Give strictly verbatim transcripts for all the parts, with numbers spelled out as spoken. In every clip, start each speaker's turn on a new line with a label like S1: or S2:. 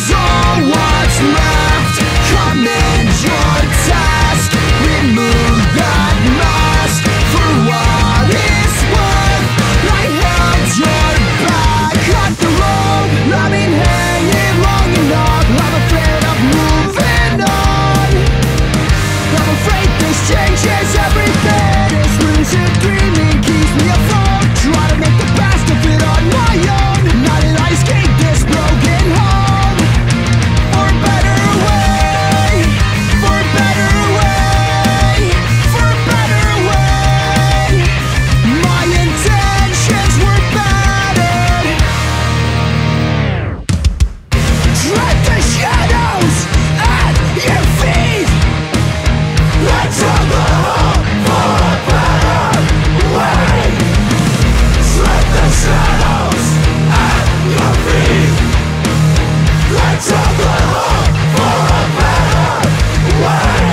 S1: is all what's left. Command your task, remove that mask. For what it's worth, I held your back. Cut the rope, I've been hanging long enough. I'm afraid of moving on. I'm afraid this changes everything. This lucid dreaming keeps me afloat. Try to make the best of it on my own. Now that I escape this broken home. For a better way, for a better way, for a better way. My intentions were battered. Tread the shadows at your feet. Let's have a hope for a better way. Tread the shadows at your feet. Let's have a hope for a better way.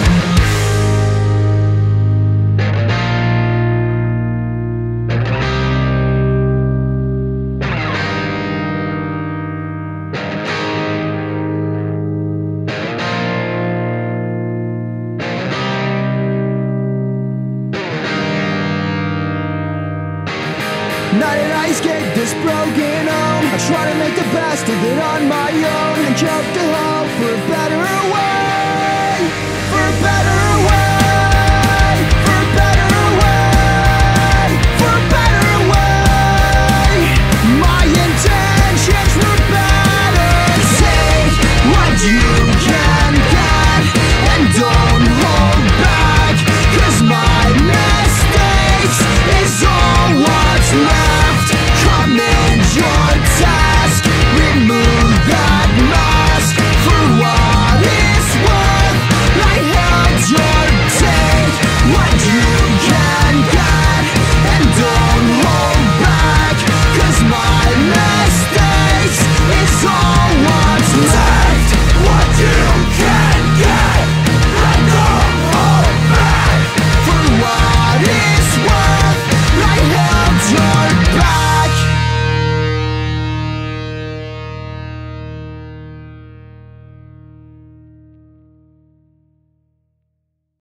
S1: Now that I escaped this broken home, I try to make the best of it on my own and jump to hope for a better